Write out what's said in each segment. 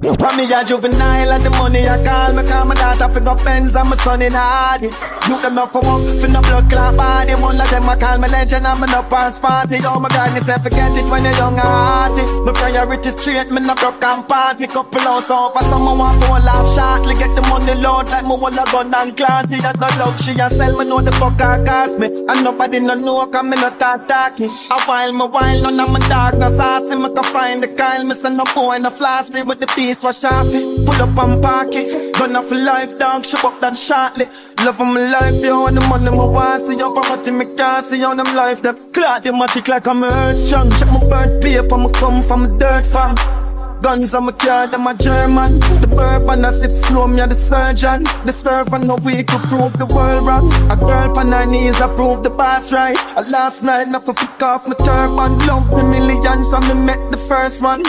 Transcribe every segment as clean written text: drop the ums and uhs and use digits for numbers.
But me a juvenile and the money I call me. Call my daughter fi go Benz and my son in Hardy. You them up for work, fi no blood clot body. One of them I call me legend and me no pass party. Oh my God, me never forget it when you young and hearty. My priorities straight, me no broke and party. Couple hours up and someone want for a laugh shortly. Get the money load like me want a gun and clanty. That's no luxury and sell me know the fuck I cost me. And nobody no know cause me no talking. A while, none of my dog no saucy. Me can find the Kyle, me send no boy no floss me with the piece wash off it. Pull up and park it. Gun off for life dog, shoot up that shortly. Love of my life, yo, and the money my want. See your poverty, me can't see on them life. Them clock, them matic like I'm earth strong. Check my burnt paper, me come from a dirt farm. Guns on my car, them a German. The bourbon I sip slow, me a the surgeon. The servant no weak to prove the world wrong. A girl on her knees, I prove the boss right. Last night, not for flick off my turban. Love the millions, and me met the first one.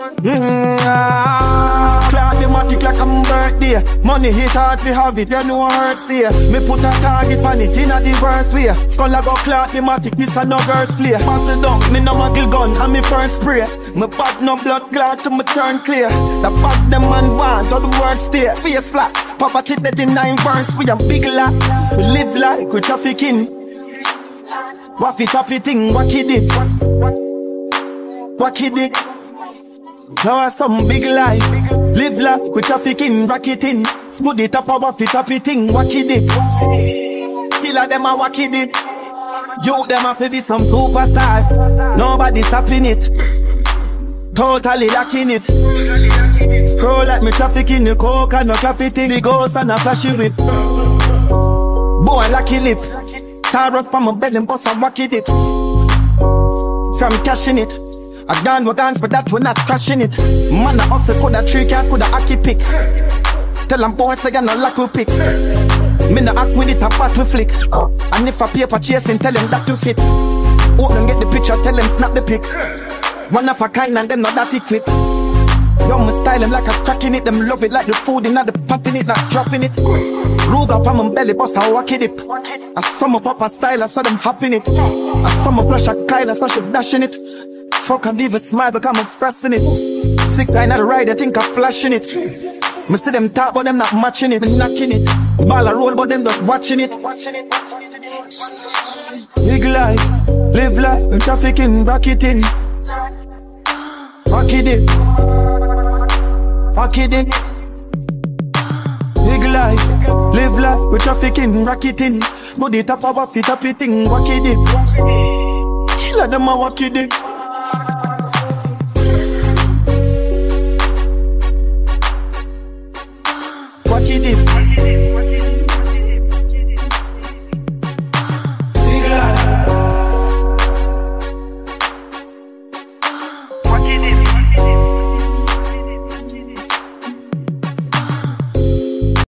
Clock the matic like I'm birthday. Money hit hard, we have it, you know it hurts there. Me put a target on it in a the worst way. Skull I go clock the matic, this a no verse play. Pass it down, me no muggle gun, and me first spray. Me bad no blood glad to me turn clear. The bad them man want, all the words stay. Face flat, poverty dead in 9 verse. We a big lot, we live like we trafficking. Waffy tappy thing, wacky dip. Wacky dip. Now some big life. Live like we trafficking, racketing. Put it up a waffy tappy thing, wacky dip. Killer them a wacky dip. You them a fi be some superstar. Nobody stopping it. Totally lacking it. Roll like me trafficking the coke and no coffee thing. The ghost and a flashy whip. Boy lucky lip. Tar off from my belly and bust a wacky dip. From cashing it. I done with guns but that we're not crashing it. Man I hustle coulda 3 cat coulda hockey pick. Tell them boys say no luck will pick. Me no act with it a battle flick. And if a paper chasing tell them that to fit. Hope them get the picture tell them snap the pic. One of a kind and them not that equipped. Yo, me style them like a cracking it. Them love it like the food in the pumping it, not dropping it. Rug up on my belly, bust a wacky dip. I saw my papa style, I saw them hopping it. I saw my flash a Kyle, I saw she dashing it. Fuck, I even smile, because I'm frosting it. Sick guy, not right, I think I'm flashing it. Me see them talk, but them not matching it. Me knocking it. Ball a roll, but them just watching it. Big life, live life, trafficking, racketing. Wacky dip. Wacky dip. Big life, live life, we trafficking, racketing. Go the top of a fit up thing, wacky dip. Killer them a wacky dip.